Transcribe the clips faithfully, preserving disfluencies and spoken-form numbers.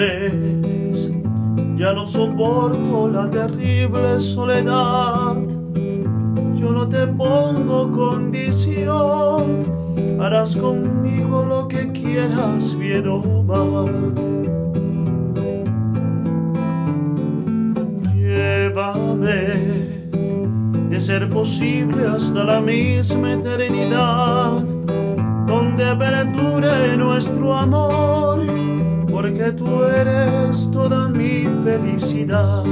vez, ya no soporto la terrible soledad. Yo no te pongo condición, harás conmigo lo que quieras, bien o mal. Llévame, de ser posible hasta la misma eternidad, donde perdure nuestro amor, porque tú eres toda mi felicidad.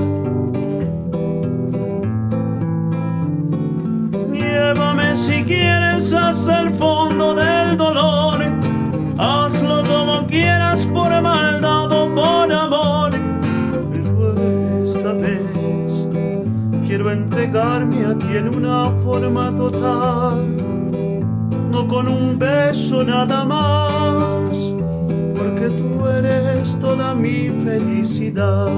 Llévame si quieres hasta el fondo del dolor, hazlo como quieras, por maldad o por amor, pero esta vez quiero entregarme a ti en una forma total, no con un beso nada más, porque tú eres toda mi felicidad.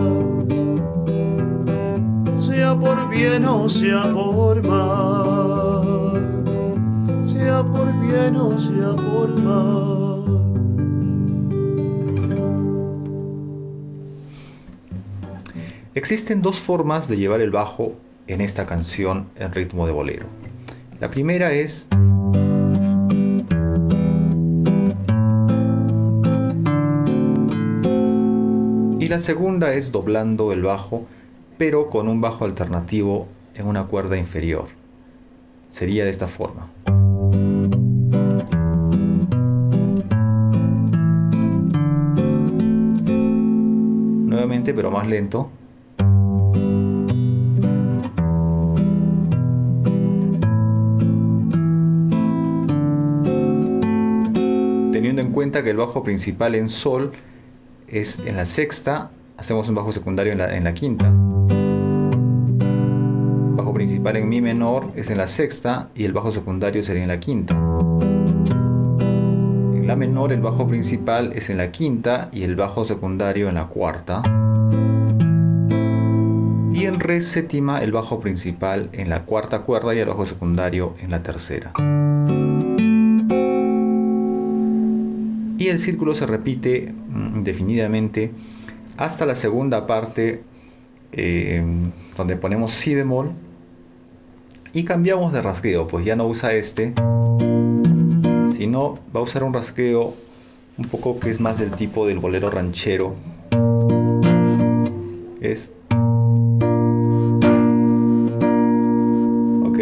Sea por bien o sea por mal, sea por bien o sea por mal. Existen dos formas de llevar el bajo en esta canción en ritmo de bolero. La primera es y la segunda es doblando el bajo, pero con un bajo alternativo en una cuerda inferior. Sería de esta forma. Nuevamente, pero más lento. Teniendo en cuenta que el bajo principal en sol es en la sexta, hacemos un bajo secundario en la, en la quinta. Bajo principal en mi menor es en la sexta y el bajo secundario sería en la quinta. En la menor el bajo principal es en la quinta y el bajo secundario en la cuarta. Y en re séptima el bajo principal en la cuarta cuerda y el bajo secundario en la tercera. Y el círculo se repite indefinidamente hasta la segunda parte, eh, donde ponemos si bemol y cambiamos de rasgueo, pues ya no usa este, sino va a usar un rasgueo un poco que es más del tipo del bolero ranchero. Es ok.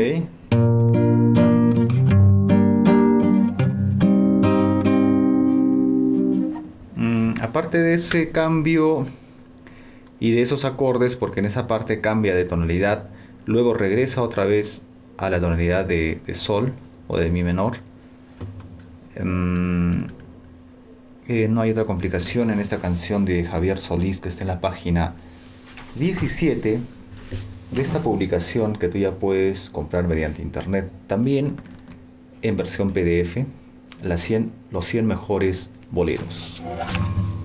Aparte de ese cambio y de esos acordes, porque en esa parte cambia de tonalidad, luego regresa otra vez a la tonalidad de, de sol o de mi menor. Um, eh, no hay otra complicación en esta canción de Javier Solís, que está en la página diecisiete de esta publicación, que tú ya puedes comprar mediante internet. También en versión P D F, las cien, los cien mejores boleros.